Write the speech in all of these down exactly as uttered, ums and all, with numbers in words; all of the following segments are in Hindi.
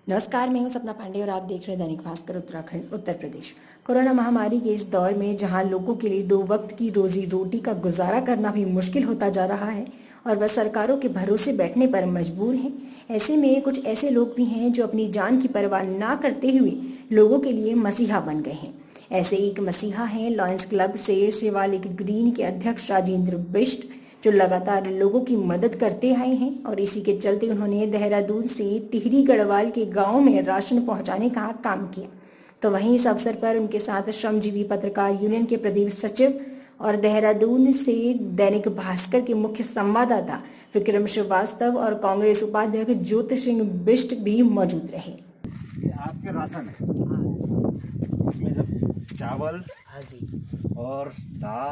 नमस्कार, मैं हूं सपना पांडे और आप देख रहे हैं दैनिक भास्कर उत्तराखंड उत्तर प्रदेश। कोरोना महामारी के इस दौर में जहां लोगों के लिए दो वक्त की रोजी रोटी का गुजारा करना भी मुश्किल होता जा रहा है और वह सरकारों के भरोसे बैठने पर मजबूर हैं, ऐसे में कुछ ऐसे लोग भी हैं जो अपनी जान की परवाह ना करते हुए लोगों के लिए मसीहा बन गए हैं। ऐसे एक मसीहा हैं लॉयंस क्लब से शिवालिक ग्रीन के अध्यक्ष राजेंद्र बिष्ट, जो लगातार लोगों की मदद करते आए हैं और इसी के चलते उन्होंने देहरादून से टिहरी गढ़वाल के गांव में राशन पहुंचाने का काम किया। तो वहीं इस अवसर पर उनके साथ श्रमजीवी पत्रकार यूनियन के प्रदेश सचिव और देहरादून से दैनिक भास्कर के मुख्य संवाददाता विक्रम श्रीवास्तव और कांग्रेस उपाध्यक्ष ज्योति सिंह बिष्ट भी मौजूद रहे। आपके राशन है, इसमें जब चावल और दाल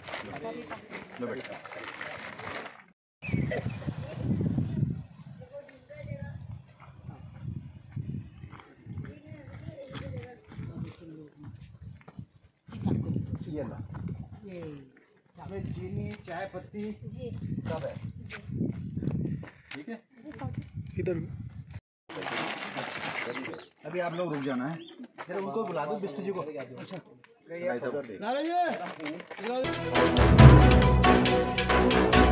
ये ला, इसमें चीनी चाय पत्ती सब है, ठीक है। किधर अभी आप लोग रुक जाना है, फिर उनको बुला दो बिष्ट जी को। अच्छा